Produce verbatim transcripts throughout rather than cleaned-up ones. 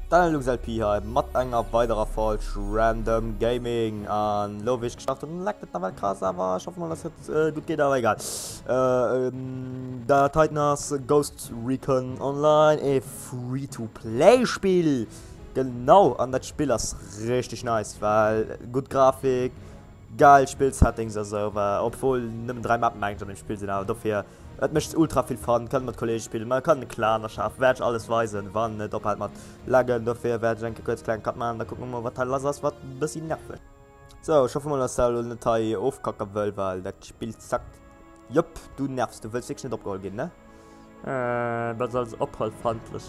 Dann L P hier mat enger weiterer falsch random Gaming an Lowich geschafft und leckt na krass, aber schaffen mal das jetzt äh, gut geht aber egal. Äh, ähm, da Titans Ghost Recon Online e free to play Spiel. Genau, an das Spiel ist richtig nice, weil gut Grafik, geil Spielsettings also, weil, obwohl nimmer drei Mappen eigentlich an dem Spiel sind, aber dafür et mischt ultra viel fahren, kann mit Kollegen spielen, man kann eine Klaner schaffen, werde ich alles weisen, wann nicht, ob halt mal Lagen, dafür werde ich denke, kurz klein kann man, da gucken wir mal, was halt ist, was ein bisschen nervt. So, ich hoffe mal, dass der eine Teil aufkacken will, weil das Spiel sagt, jupp, du nervst, du willst wirklich nicht abgeholt gehen, ne? Äh, das ist als abhaltfreundlich.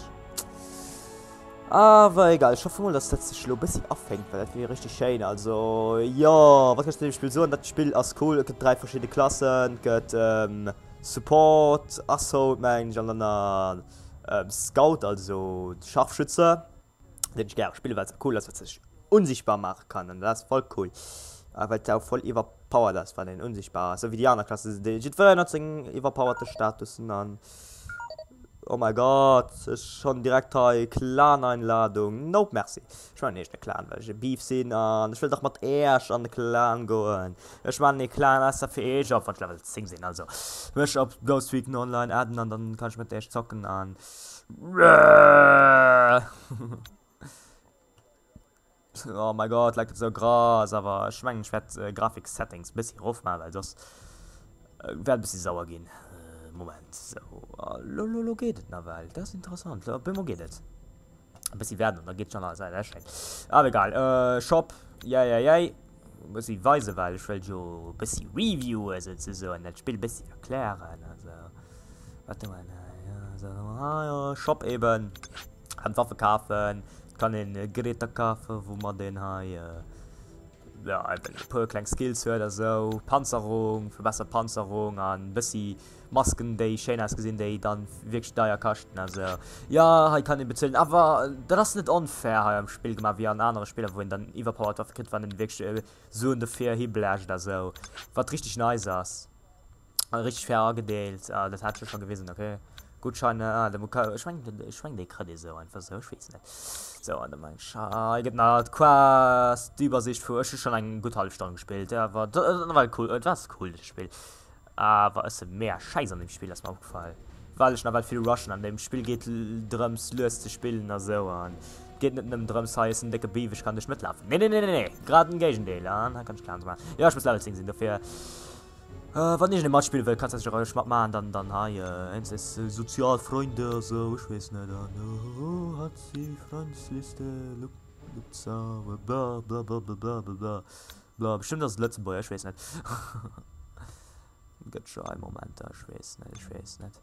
Aber egal, ich hoffe mal, dass das sich ein bisschen abhängt, weil das wäre richtig schön. Also, ja, was kannst du dem Spiel sagen? Das Spiel ist cool, es gibt drei verschiedene Klassen, es gibt ähm, Support, Assault, mein, und dann ähm, Scout, also Scharfschütze, den ich gerne spiele, weil es cool ist, dass ich unsichtbar machen kann. Und das ist voll cool. Aber weil es auch voll überpowered ist, von den unsichtbar. So wie die andere Klasse, die hat überpowerte Status und dann. Oh mein Gott, ist schon direkt eine Clan-Einladung. Nope, merci. Ich meine nicht eine Clan, weil ich Beef sind und ich will doch mal erst an den Clan gehen. Ich meine, die Clan ist für ich auf Level zehn sind, also. Wenn ich auf Ghost Recon Online adden und dann kann ich mit der zocken an. Oh mein Gott, like so groß, aber ich meine, ich werde äh, Grafik-Settings ein bisschen raufmachen, weil sonst äh, werde ein bisschen sauer gehen. Moment, so, uh, lololo geht es, na, weil, das ist interessant, Bimo geht es. Ein bisschen werden, und dann geht schon alles, das ist schön. Aber egal, äh, Shop, ja, ja, ja, ein bisschen weise, weil ich will so ein bisschen reviewen, sozusagen, das Spiel ein bisschen erklären, also, warte mal, ja, so, ah, ja, Shop eben, kann Waffen kaufen, kann den äh, Geräte kaufen, wo man den hat, äh, ja, einfach ein paar kleine Skills oder so, Panzerung, verbesserte Panzerung, ein bisschen Masken, die schön ausgesehen, die dann wirklich teuer kosten, also, ja, ich kann ihn bezahlen, aber das ist nicht unfair hier im Spiel gemacht, wie an anderen Spielen, wo ihn dann überpowered Waffe kriegt, wenn ihn wirklich äh, so ungefähr hinbläst oder so, was richtig nice ist, richtig fair angedealt, ah, das hat schon gewesen, okay. Gutscheine, ah, der Muka, ich meine, ich meine, die Kredite so einfach so, ich weiß nicht. So, und dann mein Schau, ich hab noch quasi die Übersicht für, ich hab schon eine gute halbe Stunde gespielt, ja, war, das war cool, das war cool, das Spiel. Aber es ist mehr Scheiße an dem Spiel, das mir aufgefallen. Weil ich noch weil viel rushen an dem Spiel geht, Drums löst zu spielen, und so, und geht nicht in einem Drums heißen, dicke Beef, ich kann nicht mitlaufen. Nee, nee, nee, nee, nee, gerade ein Gegendale, ja, dann kann ich klar machen. Ja, ich muss Level zehn sehen, dafür. Äh, wenn ich eine Match spielen will, kannst du das Geräusch machen, dann, dann, hi, äh, eins ist äh, Sozialfreunde, so, ich weiß nicht, dann, oh, hat sie Freundesliste, look, look, so, bla, bla, bla, bla, bla, bla, bla, bestimmt das letzte Boy, ich weiß nicht. Gibt schon einen Moment, ich weiß nicht, ich weiß nicht.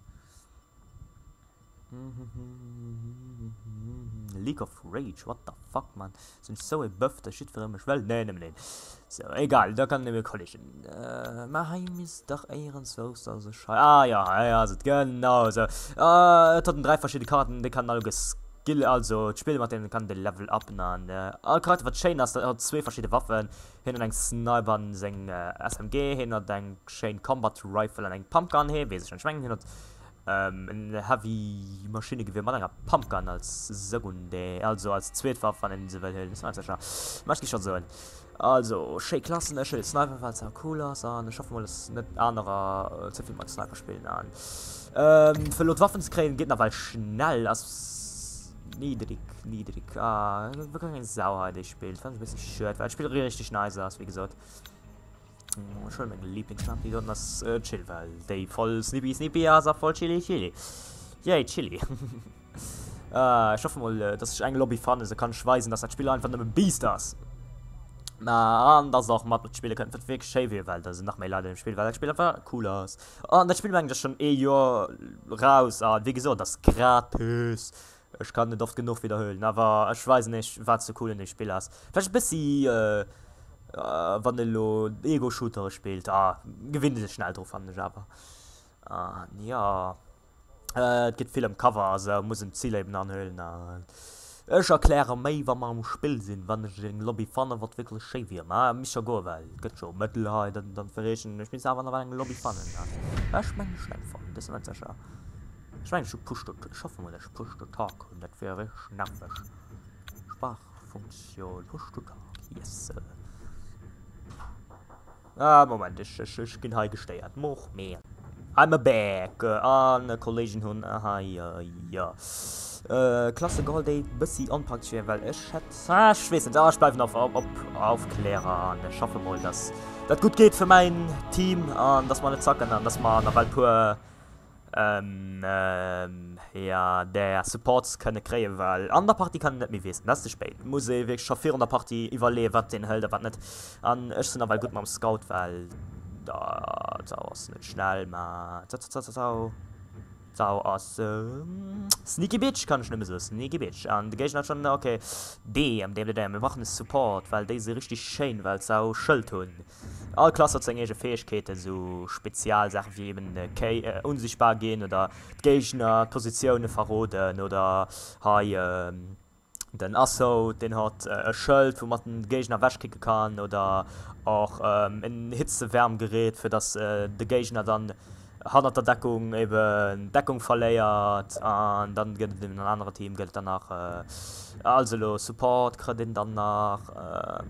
League of Rage, what the fuck, man. Sind so ein Buff, der Shit für mich. Well, nee, nee, nee. So, egal, da kann ich mir Collision. Äh, mein ist doch ehrenlos, also scheiße. Ah, ja, ja, so, genau, so. Äh, es hat drei verschiedene Karten, die kann alle Skill, also, Spiel mit denen kann den Level abnehmen. Äh, gerade was Shane hat, hat zwei verschiedene Waffen. Hin und ein Sniper an sein äh, S M G, hin und ein Shane Combat Rifle und ein Pumpgun, hier, weiß ich schon, schwenken, hin und Ähm, eine Heavy Maschinengewehr mit einer Pumpgun als Sekunde, also als Zweitwaffe an dieser Welt. Das ist ja mach ich schon so. Also, Shake Klassen, Schild Sniper, weil es auch cool ist. Und ich hoffe mal, dass nicht andere äh, zu viel mal Sniper spielen. An. Ähm, für Lot Waffen zu kriegen geht aber schnell, als niedrig, niedrig. Ah, wirklich eine Sauerheit, das Spiel. Fand ich ein bisschen schön, weil das Spiel richtig nice ist, wie gesagt. Oh, schon meine Lieblingsmap, die dort das äh, chill, weil die voll snippy snippy, also voll chilly chilly. Yay, chilly. äh, ich hoffe mal, dass ich eine Lobby fand, also kann ich weisen, dass das Spiel einfach nur ein Beast ist. Na, anders auch mal Spiele können wirklich schön, weil das sind noch mehr Leute im Spiel, weil das Spiel einfach cool ist. Und das Spiel eigentlich schon eh Jahr raus, und wie gesagt, das ist gratis. Ich kann nicht oft genug wiederholen, aber ich weiß nicht, was so cool in dem Spiel ist. Vielleicht ein bisschen, äh, Uh, Vanillo Ego-Shooter spielt, ah, gewinnt es schnell drauf an, aber uh, ja, es uh, gibt viel im Cover, also muss ein Ziel eben anhöhlen. Uh. Ich erkläre mir, wenn wir im Spiel sind, wenn ich den Lobby fahre, wird wirklich schön wird. Ah, mich schon gut, weil es gibt schon Mittel, dann, dann verrechnen, ich bin einfach noch einen Lobby fahren. Ja. Ich meine schnell fahren, das ist nicht sicher. Ich meine, ich push the, ich hoffe mal, ich push the Talk und das wäre richtig nervig. Sprachfunktion. Yes. Ah, Moment, ich, ich, ich bin hier gesteuert. Moch mehr. I'm a back. Uh, an Kollegen hun. Aha, ja, ja. Äh, Klasse Gold, die bisschen anpackt, weil ich hätte. Ah, ich weiß nicht, ah, ich bleibe noch auf, auf, Aufklärer an. Ich hoffe mal, dass das gut geht für mein Team. Und dass man nicht zacken, dass man noch ein paar. Ähm, ähm, ja, der Supports können kriegen, weil an der Party kann nicht mehr wissen, das ist spät. Muss ich wirklich schon an der Party überleben, was den hält, was nicht. Und ich bin aber gut mit dem Scout, weil da ist nicht schnell, man. So aus ähm, Sneaky Bitch kann ich nicht mehr so, Sneaky Bitch. Und da gehe ich dann schon, okay, dem, dem, dem, wir machen Support, weil die sind richtig schön, weil es auch Schild tun. Alle Klassen haben ihre Fähigkeiten, so Spezialsachen wie eben äh, äh, unsichtbar gehen oder Gegner Positionen verroten oder hey, äh, den Asso, den hat äh, ein Schild, wo man den Gegner wegkicken kann oder auch ähm, ein Hitzewärmgerät, für das äh, der Gegner dann hat der Deckung eben Deckung verleiert und dann geht es in ein anderes Team geht danach äh, also Support Kredit danach ähm,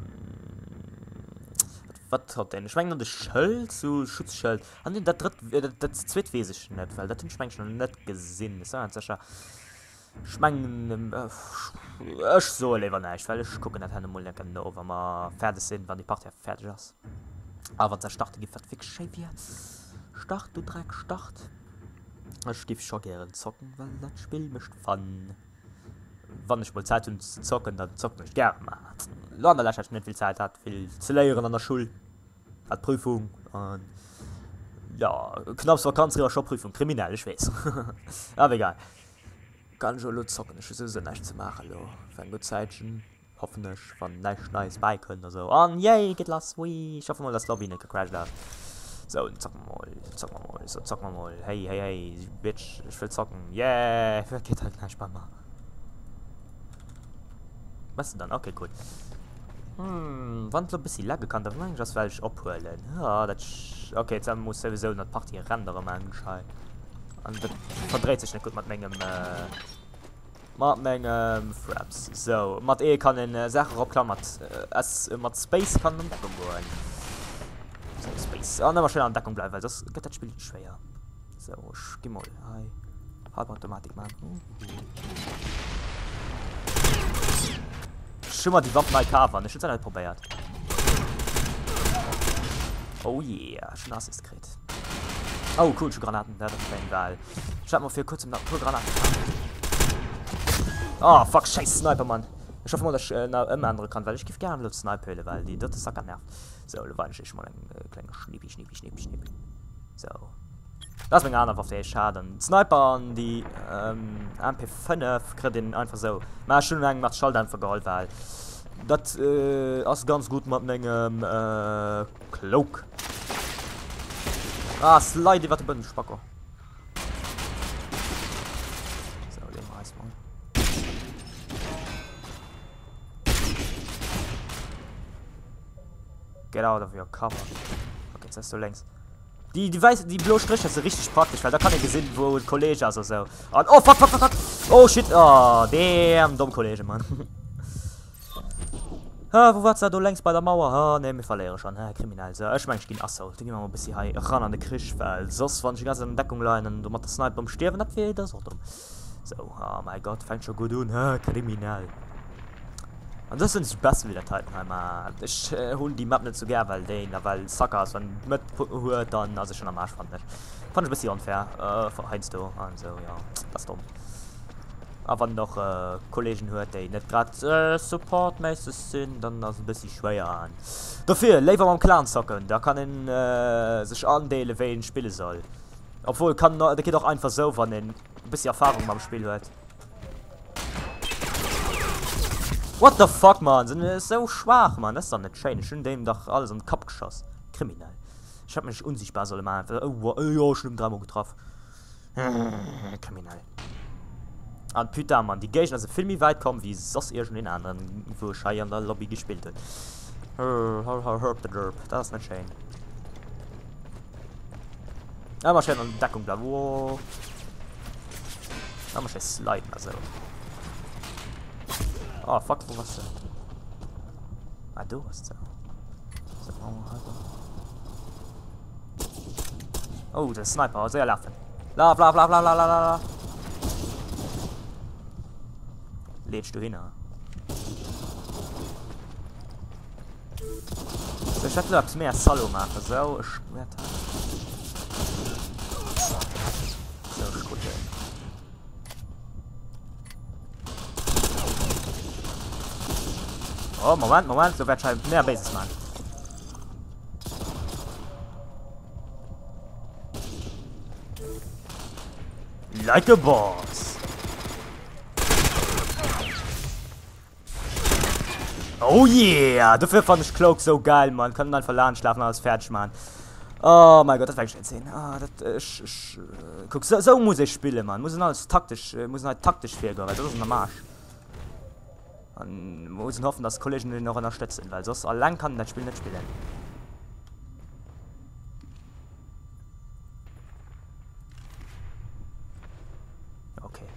was hat denn ich meine das Schild zu Schutzschild an den der dritte das zweitwesig nicht weil das ich meine schon nicht gesehen ist ja sicher ich meine äh, ich so lieber nicht weil ich gucke nicht eine Mulle genau wenn wir fertig sind wenn die Party fertig ist aber der Start gibt fix schön wie Start, du Dreck, Start. Ich gebe schon gerne zocken, weil das Spiel mich fun. Wenn ich mal Zeit habe zu zocken, dann zocke ich gerne. Lana lässt ich nicht viel Zeit, hat viel zu lernen an der Schule. Hat Prüfung. Und ja, knapp so kannst du schon Prüfung. Kriminell, ich weiß. Aber egal. Kann schon nur zocken, ich weiß nicht zu machen. Für ein gutes Zeitchen. Hoffentlich, wenn nicht nice bei können oder so. Und yay, geht los, wii. Ich hoffe mal, dass Lobby nicht gecrashed hat. So, zocken wir mal, zocken wir mal, so, zocken wir mal. Hey, hey, hey, Bitch, ich will zocken. Yeah, geht halt gleich bei mir. Was denn dann? Okay, cool. Hm, wann so ein bisschen Lage kann, dann das werde ich abholen. Ja, das. Okay, jetzt muss sowieso eine Party rendere, Menschheit. Und das verdreht sich nicht gut mit meinem, äh. mit meinem Fraps. So, mit E kann in äh, Sachen abklammern, es äh, mit Space kann man Deckung gehen. Space. Oh, dann schnell an Deckung bleiben, weil das geht das Spiel schwer. So, ich geh mal. Hi. Halbautomatik, Mann. Uh. Schon mal die Waffen mal covern, ich hätte es nicht probiert. Oh yeah, schon Assist gekriegt. Oh, cool, schon Granaten, das ist geil. Ich hab mal für kurz im Naturgranaten. Oh, fuck, scheiß Sniper, Mann. Ich hoffe mal, dass ich äh, noch immer andere kann, weil ich gebe gerne Leute Sniper, weil die dritte Sacker nervt. So, da war ich mal ein äh, kleiner Schnippi, Schnippi, Schnippi, Schnippi. So. Das ist mir gar nicht auf der Schade. Sniper und die ähm, M P fünf kriegen einfach so. Man schon lange macht Schalldämpfer geholt, weil das äh, ist ganz gut mit meinem äh, Cloak. Ah, Slide, was du bin, Spacker. So, den reiß mal. Get out of your cover. Okay, jetzt hast du längs. Die, die weiß, die blaue Striche ist richtig praktisch, weil da kann ich gesehen, wo ein Kollege ist oder so. Und, oh, fuck, fuck, fuck, fuck. Oh, shit. Oh, damn, dumm Kollege, Mann. Ha, wo war's da, du längst bei der Mauer? Ha, ne, wir verlieren schon. Ha, kriminell. So, ich mein, ich geh Assault. Ich geh mal ein bisschen ran an den Krisch, weil sonst, wenn ich die ganze Deckung leinen, du machst das Sniper beim Sterben, das wäre das auch dumm. So, oh mein Gott, fängt schon gut an. Ha, kriminell. Und das sind die besten wieder Titanheimer. Ich äh, hole die Map nicht so gern, weil den, weil Suckers, wenn mit hört, dann also schon am Arsch fand ich. Fand ich ein bisschen unfair, äh, verheinst du. Also ja, das ist dumm. Aber noch äh, Kollegen hört, die nicht gerade äh, supportmäßig sind, dann das ein bisschen schwer an. Dafür, lieber mal im Clan zocken, da kann ihn äh, sich andelen, wen spielen soll. Obwohl, kann der geht auch einfach so, wenn er ein bisschen Erfahrung beim Spiel hat. What the fuck, man? Sind wir so schwach, man? Das ist doch nicht schön. Ich bin dem doch alles in den Kopf geschossen. Kriminell. Ich hab mich unsichtbar sollen machen. Oh, oh, ja, schlimm, dreimal getroffen. Kriminell. Und Putain, man, die Gegner sind viel mehr weit kommen, wie sonst irgendein anderen, wo ich in der Lobby gespielt habe. Das ist nicht schön. Ja, mal schön an Deckung bleiben. Wow. Ja, mal schön sliden, also. Oh, fuck, wo warst du? Ah, du warst da. Oh, der Sniper, sehr laufen. La, bla, bla, bla, bla, bla, bla. Lädst du hin, ja? So, ich hätte mehr Solo machen, so, ich schwör. So, ich gucke. Oh, Moment, Moment, so wird schon mehr Bases machen. Like a boss. Oh yeah, dafür fand ich Cloak so geil, man. Kann dann verladen, schlafen, alles fertig, man. Oh mein Gott, das werde ich nicht sehen. Ah, das, äh, ich, ich, äh, guck, so, so muss ich spielen, man. Muss alles taktisch, äh, muss halt taktisch fair gehen, weil das ist ein Marsch. Man muss hoffen, dass Kollegen den noch unterstützen, weil sonst allein kann das Spiel nicht spielen. Okay.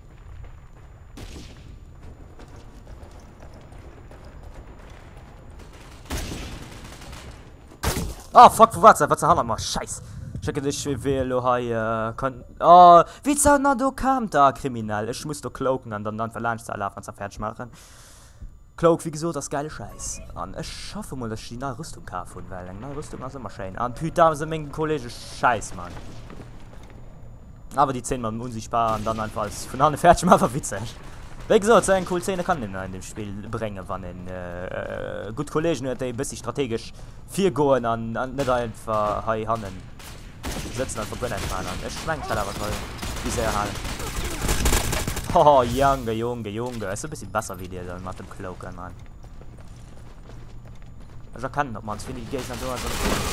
Oh, fuck, wo war's? Was haben wir mal? Scheiß. Ich hätte dich will, äh, kann. Oh, wie soll na du kam da, kriminell? Ich muss doch cloaken und dann, dann verlangt zu laufen und fertig machen. Cloak, wie gesagt, das geile Scheiß. Und ich hoffe mal, dass ich die neue Rüstung kaufe, weil eine neue Rüstung ist immer schön. Und Python sind meine Kollegen Scheiß, Mann. Aber die zehn Mal unsichtbar und dann einfach als von anderen fertig machen, witzig. Wie gesagt, so eine coole Szene kann den in dem Spiel bringen, wenn ein äh, gut Kollegen hat, der ein bisschen strategisch viel gehen und, und nicht einfach hier handeln. Sitzen und verbrennen kann. Und ich schwenke halt aber toll, wie sehr halt. Oh, Junge, Junge, Junge. Ist ein bisschen besser wie der dann mit dem Cloak, Mann. Ich erkenne noch, man, finde die Gegner so. Also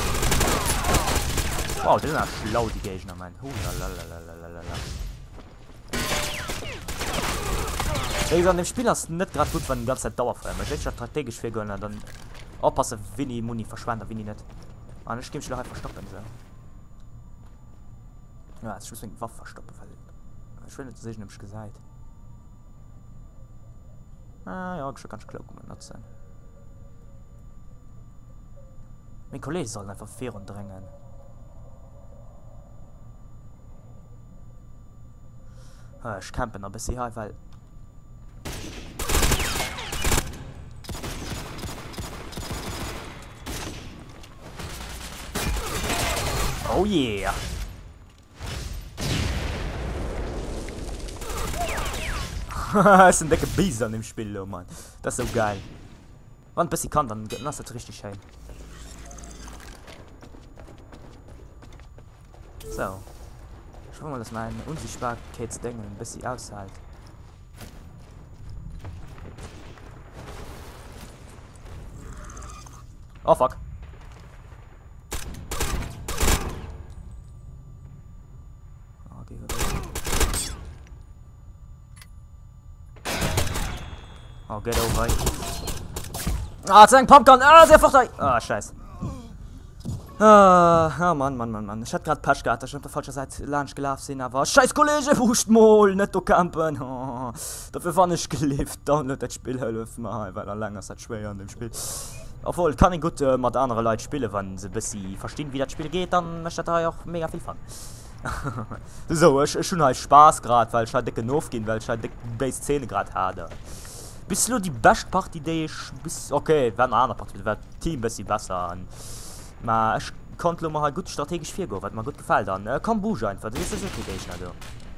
wow, die sind ja schlau, die Gegner, Mann. Hulalalalalala. Wie gesagt, dem Spiel ist nicht gerade gut, wenn die ganze Zeit dauerfrei ist. Ich will strategisch viel gönnen, dann aufpassen, wenn die Muni verschwendet, wenn die nicht. Und ich gebe mich doch einfach stoppen. So. Ja, jetzt muss ich die Waffe verstoppen, weil ich will nicht sehen, hab ich gesagt. Ah ja, ich kann schon Cloak benutzen. Mein Kollege soll einfach fair und drängen. Ah, ich campe noch ein bisschen hier, weil. Oh yeah! Es sind dicke Bies an dem Spiel, oh Mann. Das ist so geil. Wann bis ich kann, dann lass das richtig schön. So. Ich hoffe mal, dass mein Unsichtbarkeitsding ein bisschen aushält. Oh fuck. Oh, get over. Ah, es ist ein Pumpgun. Ah, sehr fort. Ah, scheiße. Ah, oh, Mann, Mann, Mann, Mann. Ich hatte gerade Patch gehabt, ich hab der falsche Seite Lunch gelaufen, aber scheiß Kollege, wuscht mal, nicht du campen. Oh, dafür war ich gelebt, download das Spiel helfen mal, weil er länger ist das schwer an dem Spiel. Obwohl, kann ich gut äh, mit anderen Leuten spielen, wenn sie ein bisschen verstehen, wie das Spiel geht, dann möchte ich da auch mega viel Fun. So, ich, ich schon halt Spaß gerade, weil ich halt dicke Nerf gehen, weil ich halt dicke Base-Szene gerade hatte. Bist du die beste Party, die ich bis. Okay, wäre eine andere Party, wäre Team ein bisschen besser. Und, aber ich konnte mal halt gut strategisch viel gehen, was mir gut gefällt. Dann äh, komm, Buge einfach, das ist das okay, ich nicht.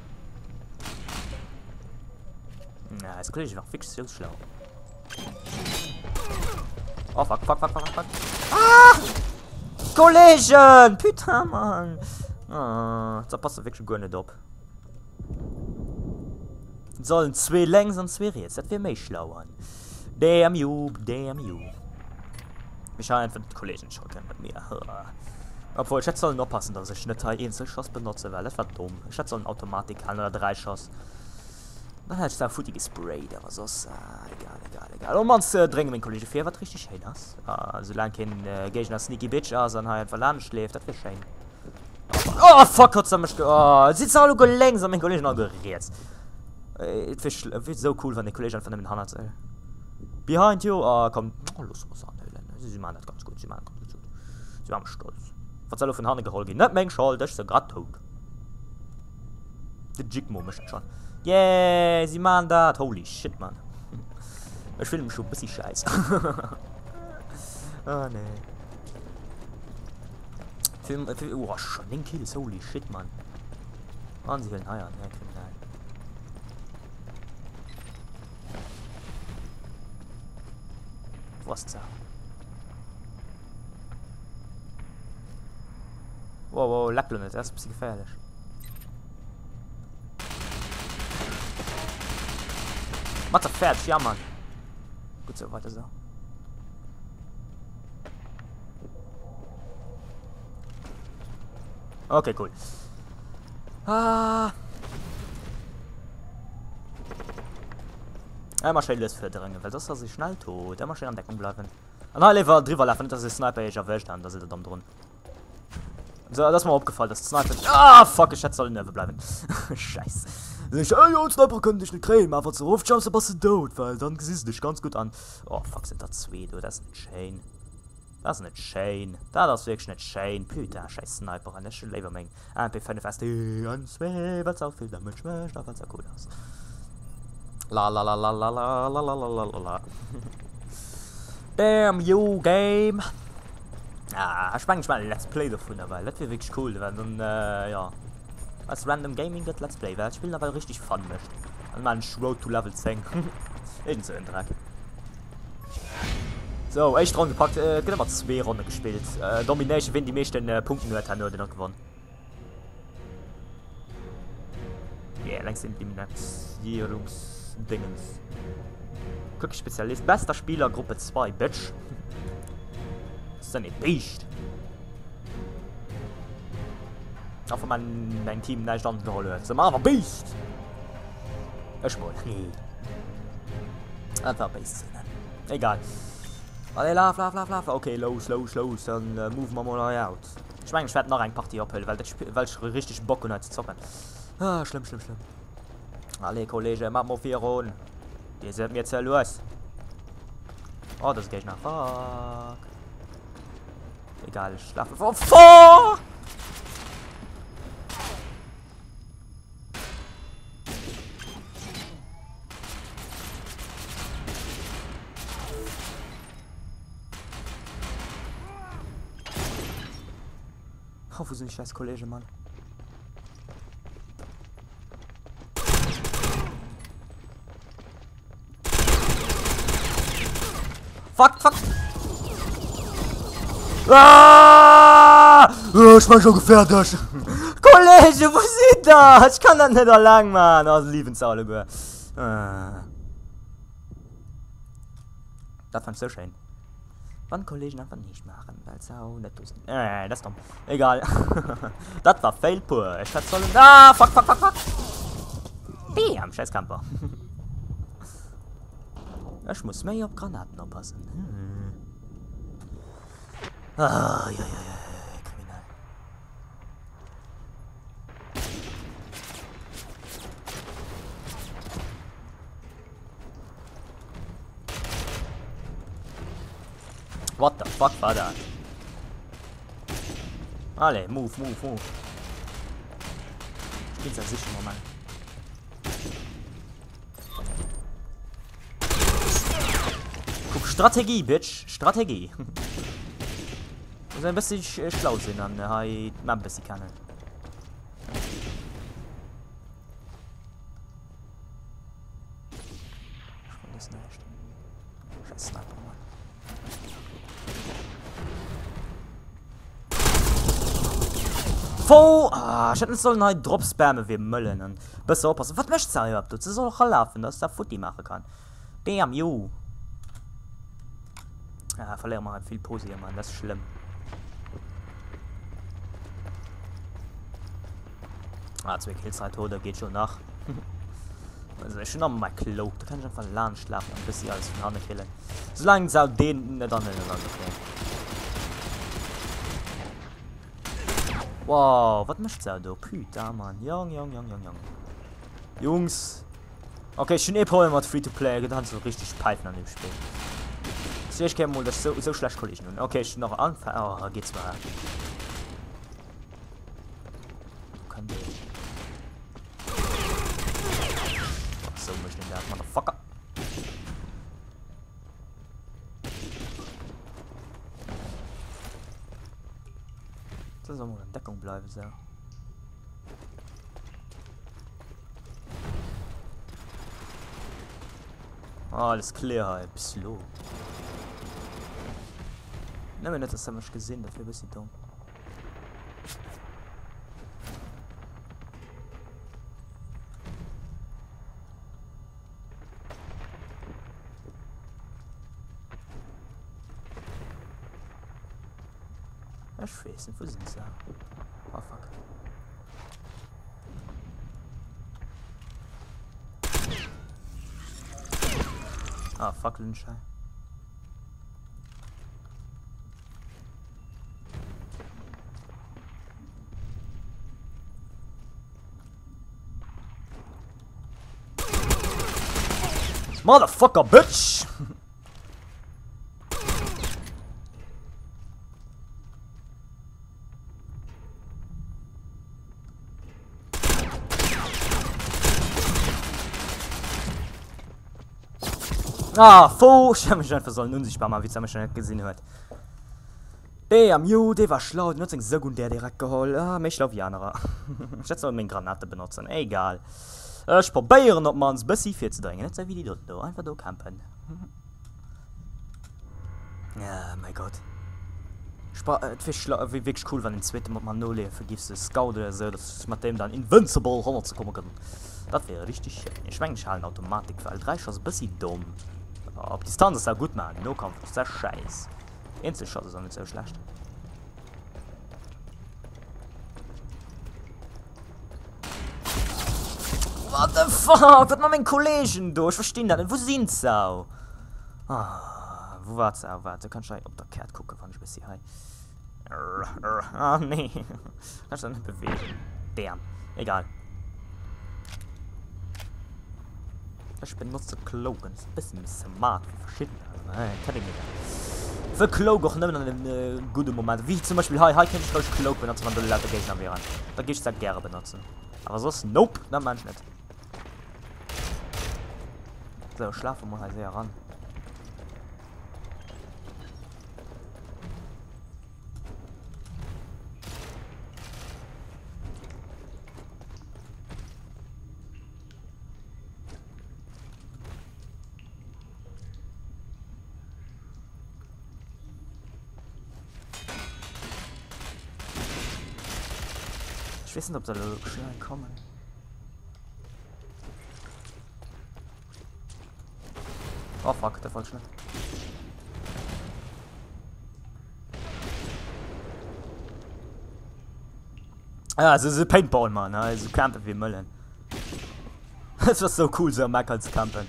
Ja, das Kollege war fix so schlau. Oh, fuck, fuck, fuck, fuck, fuck. Ah! Kollegen! Putain, Mann! Ah, da passt wirklich gar nicht ab. Sollen zwei längs und zwei rechts, das wäre mich schlau an. Damn you, damn you. Ich habe einfach die Kollegen schon mit mir. Obwohl, ich hätte sollen aufpassen, dass ich nicht einen Schuss benutze, weil das war dumm. Ich hätte so eine Automatik haben oder drei Schuss. Dann hätte ich da Footy gesprayt, aber so ist äh, egal, egal, egal. Und man äh, drängen mein Kollege fair, was richtig schön ist. Äh, solange kein äh, Gegner Sneaky Bitch ist und halt verladen schläft, das wäre schön. Oh, fuck, hat's mich ge... Oh, sieht's auch noch längst, mein Kollege noch gerät. Es wird so cool, wenn der Kollege von dem Hand hat. Behind you. Ah, komm. Oh, los, was an. Sie machen das ganz gut. Sie machen das ganz gut. Sie waren stolz. Was soll auf den Hand geholt gehen? Nicht mein Schall, das ist ja gerade tot. Der Jigmo mischt schon. Yeah, sie machen das. Holy shit, man. Ich will mich schon ein bisschen scheiße. Ah, ne. Film, Film, oh, schon den Kills. Holy shit, man. Machen sie will heiern. Ja, kriminell. Was da? Wow, wow, Lacklo nicht, das ist ein bisschen gefährlich. Was er fertig, ja Mann. Gut so, weiter so. Okay, cool. Ah. Einmal schnell das für drängen, weil das ist sich schnell tot. Einmal schnell an Deckung bleiben. Und alle war drüber laufen, dass ich Sniper Age erwischt haben, da sind er dann drin. So, das ist mir aufgefallen, dass Sniper. Ah, fuck, ich hätte soll never bleiben. Scheiße. Ich, ey, yo, Sniper können dich nicht kriegen, aber zur Rufchance bist du tot, weil dann siehst du dich ganz gut an. Oh, fuck, sind das zwei, du, das ist nicht schön. Das ist nicht schön. Das ist wirklich nicht schön. Putain, scheiß Sniper, an der Stelle lieber mein M P fünf S D und zwei, was auch viel damit schmeckt, aber es sah gut aus. La la la la la la la la la la la. Damn you game. Ah, ich meine, ich mal Let's Play davon, weil das wäre wirklich cool, wenn dann, äh, ja, als Random Gaming das Let's Play, weil ich spielen aber richtig fun möchte. Und man Road to Level zehn. Irgend so ein Dreck. So, echt dran gepackt, äh, genau mal zwei Runden gespielt. Äh, Domination, wenn die meisten äh, Punkte nur hat, nur den noch gewonnen. Ja, yeah, längst Implementierungsdingens. Guck, Spezialist, bester Spieler, Gruppe zwei, Bitch. Das ist ein Biest. Auch wenn man mein Team nicht angeholt hat. So, aber Biest! Ich wollte. Einfach Biest. Egal. Allez, lauf, lauf, lauf, lauf. Okay, los, los, los. Dann uh, move wir mal out. Ich meine, ich werde noch eine Party abhören, weil, weil ich richtig Bock habe zu zocken. Ah, schlimm, schlimm, schlimm. Alle Kollege, mach mal vier Runden. Die sind jetzt ja los. Oh, das geht nach. Fuck. Egal, ich schlafe vor. Vor! Oh, wo sind die scheiß Kollege, Mann? Fuck, fuck! Ah! Oh, ich bin schon gefährdet! Kollege, wo sind das? Ich kann das nicht lang, Mann! Oh, Lebenssaule, gut. Ah. Das fand ich so schön. Wann Kollegen einfach nicht machen, weil es auch nicht ist. Äh, das ist dumm. Egal. Das war fail pur. Ich hatte sollen. Ah, fuck, fuck, fuck, fuck. Bam, scheiß Camper. Ich muss mehr auf Granaten aufpassen. Hm. Ah, ja, ja, ja, kriminell. What the fuck war das? Alle, move, move, move. Ich bin's ja sicher, Moment. Guck, Strategie, Bitch. Strategie. Muss ein bisschen äh, schlau sein, dann äh, man ein bisschen kann. Ich will das nicht. Scheiß Sniper, Mann. Wo? Ah, ich hätte nicht so eine Drop-Spammen wie Müllen und besser aufpassen. Was möchtest du überhaupt? Du soll doch laufen, dass der Footy machen kann. Damn, you. Ja, verlieren wir halt viel Pose hier, Mann. Das ist schlimm. Ah, zwei Kills, drei Tode, geht schon nach. Also, ich bin noch mal klug. Da kann ich einfach lernen, schlafen und bis sie alles von Hand killen. Solange sie den nicht dann in der Lande kriegen. Wow, was möchtest du da? Putain, Mann. Jung, jung, jung, jung, jung. Jungs. Okay, schon eh Problem mit Free-to-Play, dann so richtig Python an dem Spiel. Ich kann mal das so, so schlecht Kollegen. Okay, ich noch anfangen. Oh, geht's mal. Kann der. So möchte ich das, Motherfucker. Das soll mal in Deckung bleiben, so. Oh, alles klar, bis low. Nimm mir nicht, das haben wir gesehen, dafür bist du dumm. Ich weiß nicht, wo sind sie? Oh fuck. Ah, fuck, Lynchai. Motherfucker, bitch! Ah, fo! Ich hab mich einfach so unsichtbar mal, wie es mich schon nicht gesehen hat. Der am Ju, der war schlau, der hat sich sekundär direkt geholt. Ah, mich glaube wie andere. Ich hätte noch meine Granate benutzen, egal. Ich probiere noch mal ein bisschen viel zu drängen. Nicht so wie die dort, einfach da campen. Ja, mein Gott. Es wäre wirklich cool, wenn den zweiten Mal noch leer vergisst, Scout oder so, dass ich mit dem dann Invincible runterzukommen kann. Das wäre richtig schön. Ich meine, ich habe eine Automatik, weil drei Schuss ein bisschen dumm. Auf Distanz ist auch gut, man. No Kampf, das ist ja scheiße. Einzelschuss ist auch nicht so schlecht. What the fuck? Was macht mein Kollegen da? Ich verstehe das nicht. Wo sind sie auch? Ah, wo war's auch? Warte, kannst du auf der Karte gucken, wann ich bis hier hei. Ah, nee. Kannst du nicht bewegen. Damn. Egal. Ich benutze Klogen. Das ist ein bisschen smart. Verschieden. Nein, kann ich nicht. Für Klog auch nicht einen äh, guten Moment. Wie zum Beispiel, hi, hi, kann ich euch Klog benutzen, wenn du lauter Gegner wären. Da gehe ich es gerne benutzen. Aber sonst, nope, dann mach ich nicht. So, schlafen wir halt sehr ran. Ich weiß nicht, ob da schnell kommen. Oh fuck, der fällt schnell. Ja, also so Paintball, Mann, also campen wie Müllen. Das war so cool, so am Mac als campen.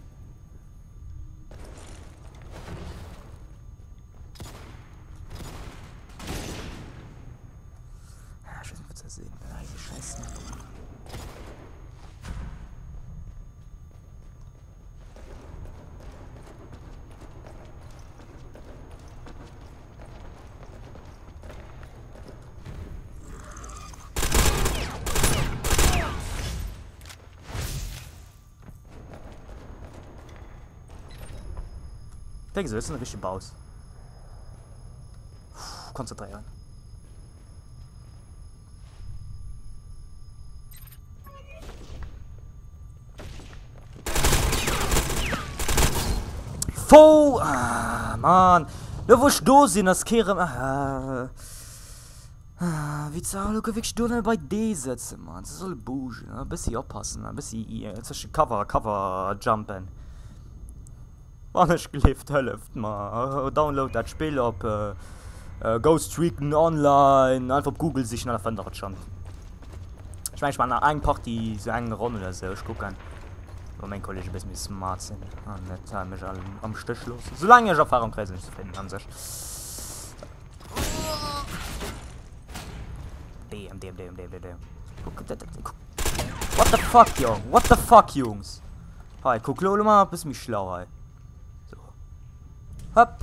Ja, ich weiß nicht, was das sehen. Ja, diese Scheiße. Ich denke, so ist ein richtiger Baus. Puh, konzentrieren. Fo! Ah, Mann! Da wo ich da sind, das Kehren. Ah, ah, wie soll ich wirklich da bei D setzen, Mann? Das soll buschen. Ein bisschen aufpassen, ein bisschen äh, zwischen Cover, Cover jumpen. Wann ich gelieft hilft, man. Download das Spiel auf äh, äh, Ghost Recon Online, einfach auf Google sich nach der schon. Ich meine, ich meine, eine Party, so eine Runde oder so, ich gucke an. Wo mein Kollege ein bisschen smart sind. Und nicht haben mich alle am Stich los. Solange ich Erfahrung kriege, nicht zu finden an sich. Damn, damn, damn, damn, damn. Guck, guck. What the fuck, Jungs? What the fuck, Jungs? Hi, guck Lolo mal, bist mich schlau, ey. So. Hopp.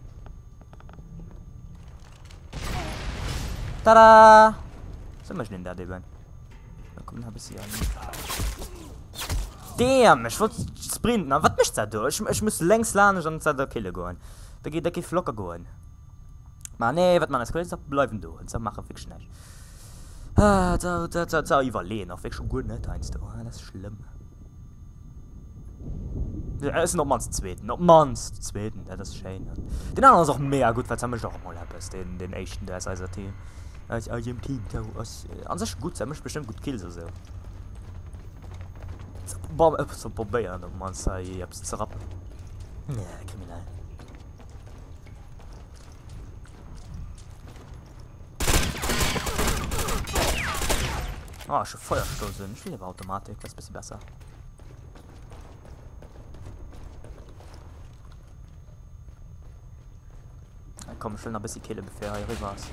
Tada! Was sind wir denn da, Deben? Da kommt ein bisschen an. Damn, ich wollte sprinten, aber was möchtest du? Ich, ich muss längst lernen, sonst soll der Kille gehen. Da geht der geht locker gehen. Man, nee, was man als Kollege sagt, bleiben du. Und so machen wir schnell. Ah, da, da, da, da, überlegen, auf wirklich schon gut, ne, meinst du? Das ist schlimm. Ja, es ist noch man's zweiten, noch man's zweiten, ja, das ist schön. Den anderen ist auch mehr gut, weil es haben wir doch mal etwas, den, den echten, der ist also Team. Als als im Team, der ist an sich gut, der bestimmt gut Kills, also. Bom, so probieren, ob man es, ich hab's zerrappen. Ja, kriminell. Ah, oh, schon Feuerstoßen. Ich will aber Automatik, das ist ein bisschen besser. Ja, komm, ich will noch ein bisschen killen, bevor er rüber ist.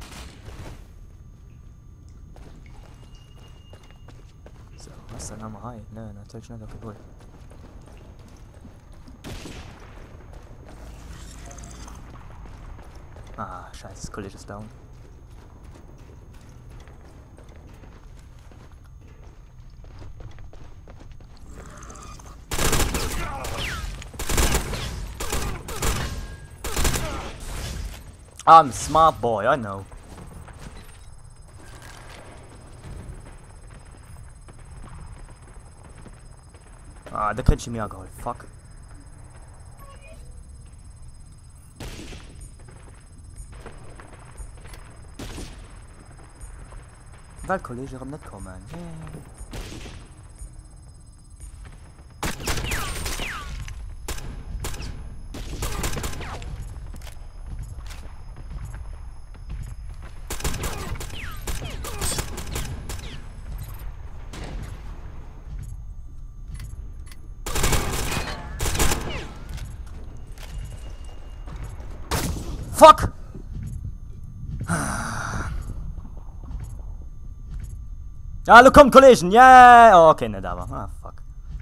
So, was ist denn nochmal rein? Ne, natürlich nicht auf die Brille. Ah, scheiße, das Kollege ist down. I'm a smart boy, I know. Ah, da könnte ich mir geholt. Fuck. Weil Kollege nicht kommen. Yeah. Fuck! Hallo, komm, Kollegen! Yeah! Oh, okay, nicht aber. Ah, fuck.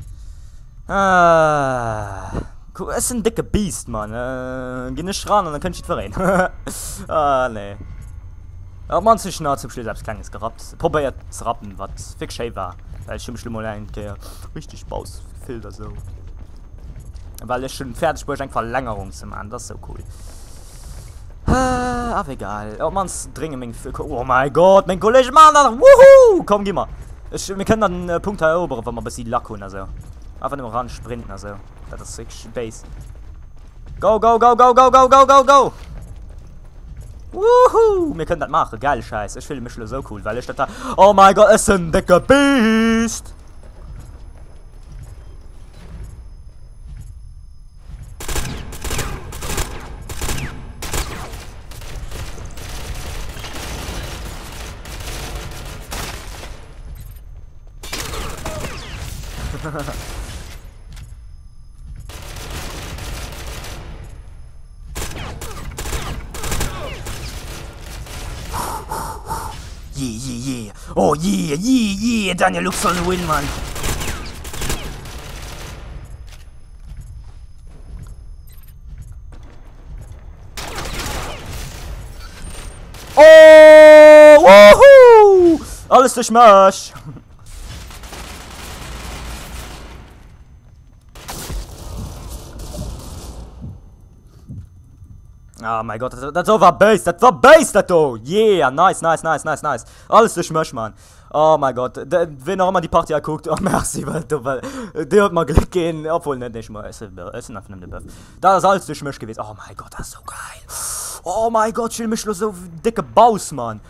Ah. Es ist ein dicker Biest, Mann. Äh, geh nicht ran und dann kann ich nicht verreden. Ah, nee. Aber man sich nah zum Schluss selbst kleines gerappt. Probiert zu rappen, was fix schön war. Weil ich schon schlimmer eigentlich richtig Bausfilter so. Weil ich schon fertig bin, eine Verlängerung zu machen. Das ist so cool. Ah, aber egal. Oh, man's dringend für. Oh mein Gott, mein Kollege, Mann, da. Wuhu! Komm, geh mal. Ich, wir können dann einen äh, Punkt erobern, wenn wir ein bisschen Lack holen, also. Einfach nur ran sprinten, also. Das ist richtig Base. Go, go, go, go, go, go, go, go, go! Wuhu! Wir können das machen. Geil, Scheiße. Ich fühle mich so cool, weil ich das da. Oh mein Gott, es ist ein dicker Beast! Yeah, yeah, yeah. Oh, yeah, yeah, yeah. Daniel looks on the win, man. Oh, woohoo! Alles durch Marsch. Oh mein Gott, das, das war Base, das war Base, das da. Yeah, nice, nice, nice, nice, nice. Alles durch Mösch, Mann. Oh mein Gott, der, wenn auch immer die Party guckt, oh merci, weil du, weil, der hat mal Glück gehen, obwohl nicht, nicht mal, es ist einfach nicht der Buff. Da ist alles durch Mösch gewesen. Oh mein Gott, das ist so geil. Oh mein Gott, chill mich so dicke Baus, Mann.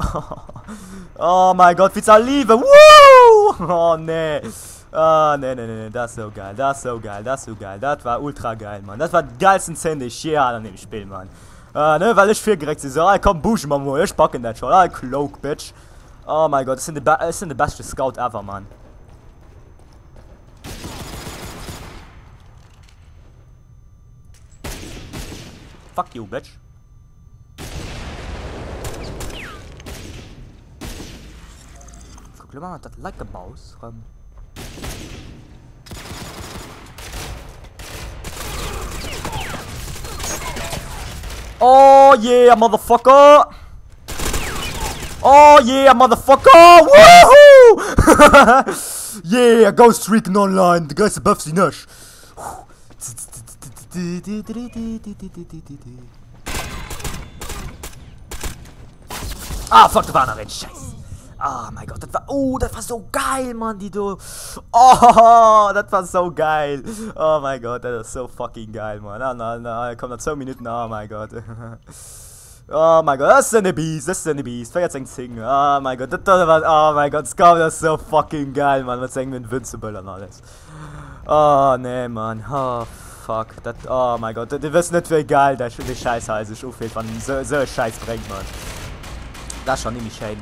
Oh mein Gott, wie Liebe. Woo! Oh nee. Ah, ne, ne, ne, das ist so geil, das ist so geil, das ist so geil, das war ultra geil, Mann. Das war die geilsten Szenen, die ich je hatte an dem Spiel, Mann. Ah, ne, weil ich viel geregt so, ah, komm, Busch, Mann, ich packe das schon, ah, Cloak, Bitch. Oh mein Gott, das sind die, das sind die beste Scout ever, Mann. Fuck you, Bitch. Guck mal, das like a mouse. Oh yeah, motherfucker! Oh yeah, motherfucker! Woohoo! Yeah, Ghost Recon Online, der geilste Buff sie nicht. Ah, fuck, da war noch ein Scheiß. Oh mein Gott, das war, oh, das war so geil, Mann, die du. Oh, das war so geil. Oh mein Gott, das ist so fucking geil, Mann. Ah, nein, nein, komm noch zwei Minuten, oh mein Gott. Oh mein Gott, das ist eine Beast, das ist eine Beast. vierzehn Zing. Oh mein Gott, das, das war, oh mein Gott, Scout, das ist so fucking geil, Mann. Was sagen wir in Winzeböll und alles. Oh, nee, Mann. Oh, fuck. Das, oh mein Gott, du wirst nicht wie geil, der Scheiß heißt. Ich aufhört, von so, so Scheiß bringt, Mann. Das ist schon nämlich schön.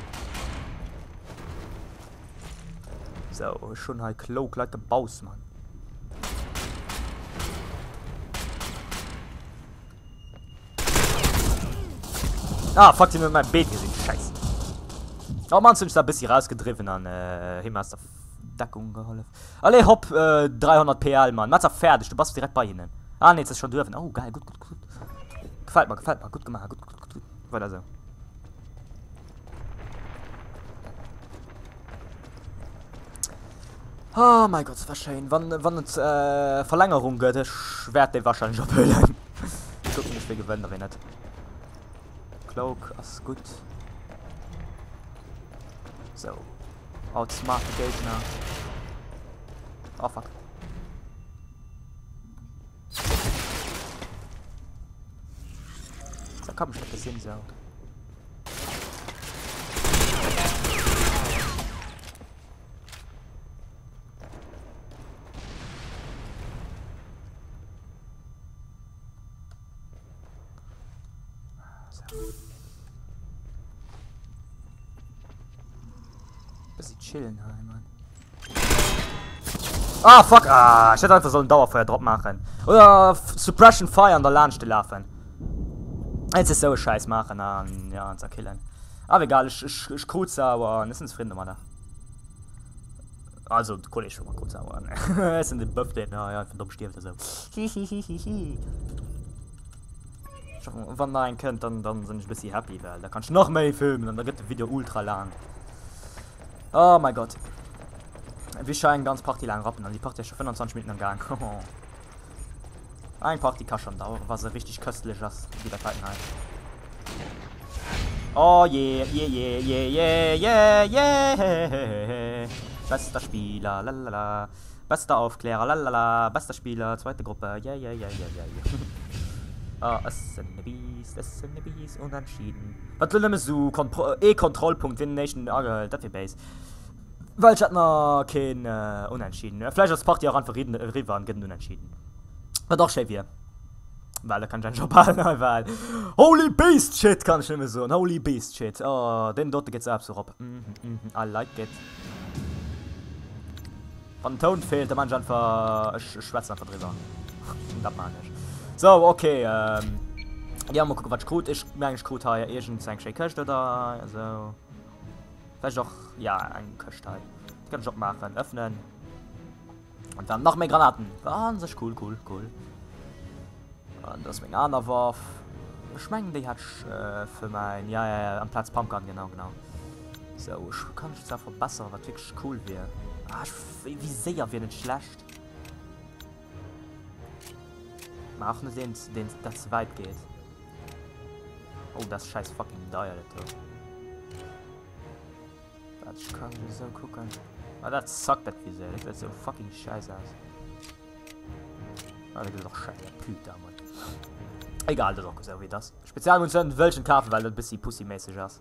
So, schon halt cloak like a boss, Mann. Ah, fuck, die mit meinem Beet gesehen, scheiße. Oh man, sind da ein bisschen rausgedriffen an, äh, Himmel aus der Deckung geholfen. Alle, hopp, äh, dreihundert P L, Mann. Mach's auch fertig, du bist direkt bei ihnen. Ah, ne, jetzt ist schon dürfen. Oh, geil, gut, gut, gut. Gefällt mir, gefällt mir, gut gemacht, gut, gut, gut, gut. Weiter so. Oh mein Gott, das war schön. Wann, wann es äh, Verlängerung geht, ich werde den wahrscheinlich abhüllen. Ich guck nicht, wie gewinnt er nicht. Cloak, ist gut. So. Outsmart Gegner. Oh fuck. So, komm, ich hab das hin, so. Bisschen chillen, hey, Mann. Ah, fuck! Ah, ich hätte einfach so einen Dauerfeuer-Drop machen. Oder Suppression Fire an der Landstelle laufen. Jetzt ist so ein Scheiß machen, an, ja, und killen. Aber egal, ich, ich, ich kurz sauer, das sind Freunde, Mann. Also, die Kollege schon mal kurz sauer, ne? Es sind die Buff, den, ja, ja, von dumm stirbt er so. Hihihihihi. Wenn ihr einen kennt, dann, dann sind ich ein bisschen happy, weil da kannst du noch mehr filmen und da geht das Video ultra lang. Oh mein Gott. Wir scheinen ganz Party lang rappen und die Party ist schon fünfundzwanzig Minuten am Gang. Ein Party kann schon dauern, was richtig köstlich ist, wie der Fighten heißt. Oh yeah, yeah, yeah, yeah, yeah, yeah, yeah. Bester Spieler, lalala. Bester Aufklärer, lalala. Bester Spieler, zweite Gruppe, yeah, yeah, yeah, yeah, yeah. Ah, es sind ne Bies, es sind ne Bies, unentschieden. Was will denn so E-Kontrollpunkt, wenn Nation angehört, das für Base. Weil ich hat noch kein äh, Unentschieden. Vielleicht als Party auch einfach River und gehen unentschieden. Aber doch, schön wir. Weil da kann ich einen Job haben, weil. Holy Beast Shit kann ich nicht mehr so. Holy Beast Shit. Oh, den dort geht's ab so rob. Mhm, mhm, I like it. Von Ton fehlt, der Mann einfach. Ich schwätze einfach drüber. Das meine ich. So, okay, ähm. Ja, mal gucken, was gut ist. Ich merke, ich gut habe irgendein Sanctuary Köcht oder. Also. Vielleicht doch, ja, ein Köchtteil. Ich kann den Job machen, öffnen. Und dann noch mehr Granaten. Wahnsinnig cool, cool, cool. Und das wegen anderer Wurf. Ich meine, die hat äh, für mein. Ja, ja, ja, am Platz Pumpgun, genau, genau. So, ich kann es einfach verbessern, was wirklich cool wäre. Ah, wie sehr wäre nicht schlecht. Auch nicht den, den das weit geht. Oh, das scheiß fucking Dial, das ich kann so gucken. Ah, das suckt das wie sehr. Das sieht so fucking scheiße aus. Ah, das ist doch scheiße. Püter, Mann. Egal, das ist auch so wie das. Spezialmunition welchen kaufen, weil das ein bisschen pussymäßig ist.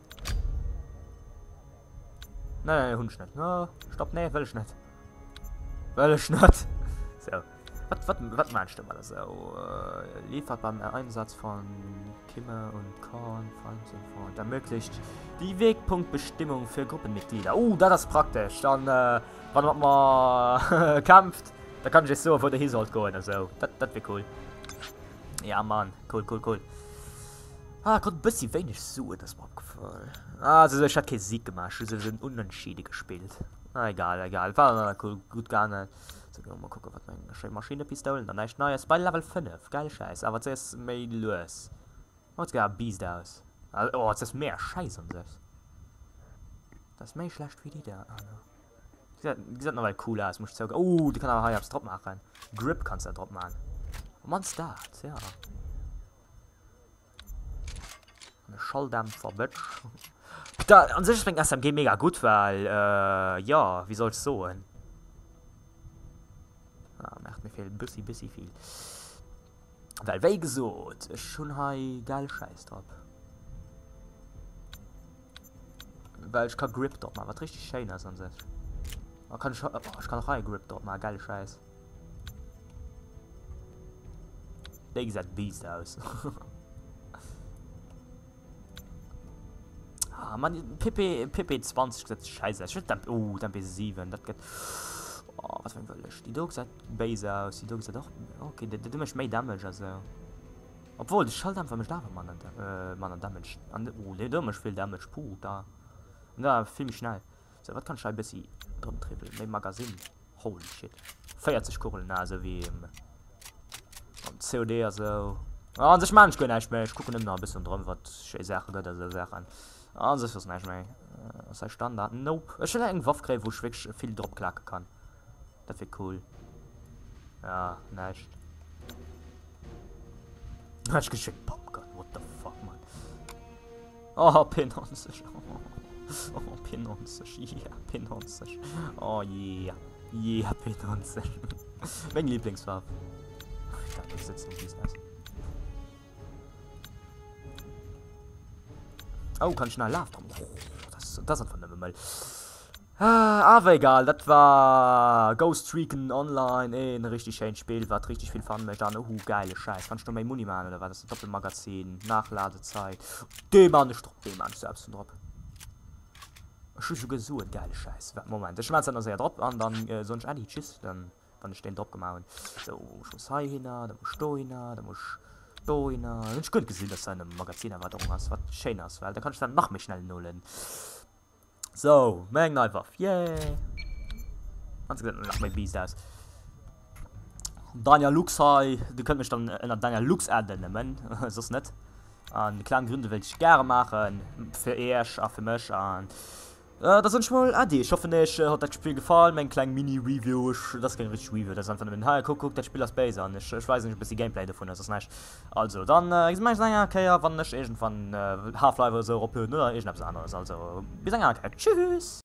Nein, nein, Hund nicht. No, stopp, nee, will ich nicht. Will ich nicht. So. Was, was, was meinst du mal so? Äh, liefert beim Einsatz von Kimme und Korn, und ermöglicht die Wegpunktbestimmung für Gruppenmitglieder. Uh, das ist praktisch. Dann, äh, wenn man kämpft, da kann ich so, wo der hier sollte gehen. Also, das, das wäre cool. Ja, Mann. Cool, cool, cool. Ah, gerade ein bisschen wenig so, das war gefallen. Ah, also, ich habe keinen Sieg gemacht. Sie sind unentschieden gespielt. Ah, egal, egal. War cool, gut gegangen. So, mal gucken, was meine Maschinenpistolen. Dann ist neues bei Level fünf. Geile Scheiße. Aber zuerst mehr los. What's got beast aus? Oh, das ist mehr Scheiße und das. Das ist mehr schlecht wie die da. Oh, no. Die sieht noch mal cool aus, muss ich sagen. Oh, die kann aber hier aufs Drop machen. Grip kannst du da Drop machen. Monster, ja. Eine Schalldämpfer, bitch. Da, an sich springt S M G mega gut, weil, äh, ja, wie soll es so hin? Ja, macht mir viel, bisschen, bisschen viel. Weil, wie gesagt, ist schon ein geil Scheiß drauf. Weil ich kann Grip dort mal, was richtig schön ist an sich. Man kann ich, oh, ich kann auch ein Grip dort mal, geil Scheiß. Der sieht Beast aus. Ah, man, P P zwanzig sieht scheiße aus. Oh, dann P sieben, das geht. Oh, was für ein Verlust. Die Dog sieht base aus, die Dog sieht auch. Okay, der der macht mehr Damage, also. Obwohl, die Schalldämpfer mich da, man, äh, man Damage. Oh, der Dog macht viel Damage, puh, da. Und da, viel mich schnell. So, was kann ich ein bisschen drum trippeln? Mein Magazin. Holy shit. vierzig Kugeln, also wie im. Und C O D, also. Ah, und ich meine, ich kann nicht mehr. Ich gucke immer noch ein bisschen drum, was ich Sachen gibt, also Sachen. Ah, das ist nicht mehr. Das ist Standard. Nope. Ich will eine Waffe kriegen, wo ich wirklich viel Drop klacken kann. Das wäre cool. Ja, nicht. Ich geschickt Popcorn. What the fuck, man. Oh, P neunzig. Oh, P neunzig. Yeah, P neunzig. Oh, yeah. Yeah, P neunzig. Mein Lieblingsfarbe. Ich dachte, ich sitze nicht essen. Oh, kann ich schnell laufen? Oh, das, das hat von dem mal. Ah, aber egal, das war Ghost Recon Online, eh, ein richtig schönes Spiel, war richtig viel Fun mit dann. Oh, geile Scheiß. Kannst du noch mein Muni machen oder was? Das ist ein Doppelmagazin, Nachladezeit. Den Mann ist Drop, den Mann ist selbst ein Drop. Ich habe schon gesucht, geile Scheiß. Moment, ich schmerze noch sehr Drop an, dann äh, sonst Adi, tschüss, dann, dann ich den Drop gemacht. So, ich muss hier hin, dann muss ich da hin, dann muss ich. Na, ich könnte gesehen, dass seine Magazinerweiterung hast, was schön ist, weil da kann ich dann noch mich schnell nullen. So, mein neue Waffe, yay! Ganz gesagt, nach mein Beast aus. Daniel Lux, hi, du könnt mich dann in Daniel Lux Erde nehmen, das ist nicht. An kleinen Gründe will ich gerne machen, für euch, auch für mich. Und äh, das sind schon mal Adi. Ich hoffe, euch äh, hat das Spiel gefallen. Mein kleines Mini-Review. Das ist kein richtig Review. Das ist einfach nur ein, guck, guck, das Spiel aus Base an. Ich, ich weiß nicht, ob es die Gameplay davon ist. Das ist nicht. Also, dann, äh, ich meine, okay, ja, wann ich irgendwann äh, Half-Life oder so, oder irgendwas anderes. Also, bis dann, okay. Tschüss!